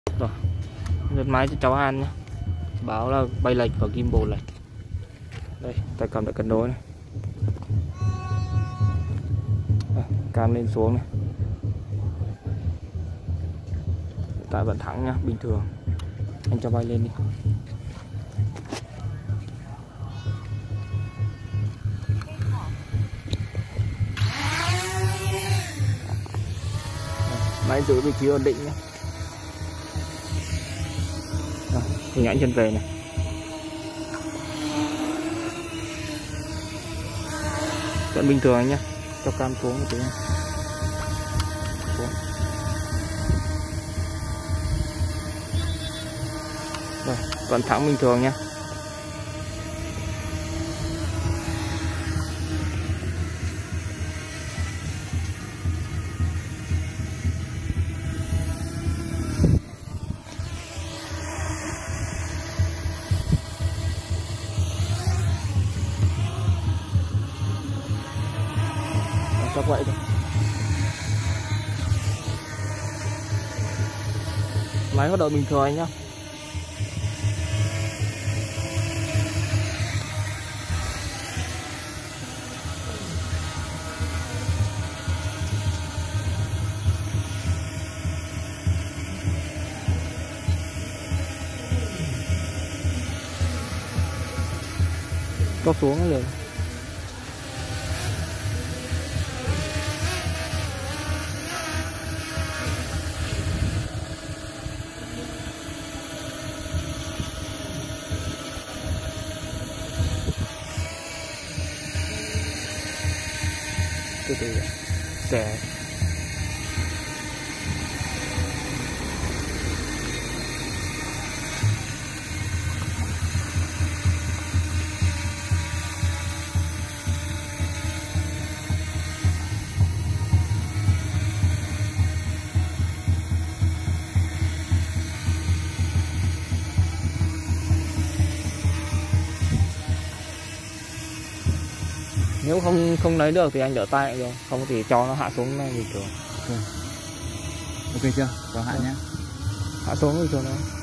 Rồi, giật máy cho cháu ăn nhé. Báo là bay lệch và gimbal lệch. Đây, tay cầm đã cân đối này. Cam lên xuống này. Hiện tại vẫn thẳng nhá, bình thường. Anh cho bay lên đi. Máy giữ vị trí ổn định nhé. Hình ảnh chân về này. Vẫn bình thường anh nhé. Cho cam xuống một tí. Xuống. Rồi, vẫn thẳng bình thường nhé. Cho vậy thôi. Máy hoạt động bình thường anh nhá. Có xuống rồi. Từ từ sẽ nếu không lấy được thì anh đỡ tay được, không thì cho nó hạ xuống này bình thường. Ok chưa? Cho hạ nhé. Hạ xuống bình thường thôi.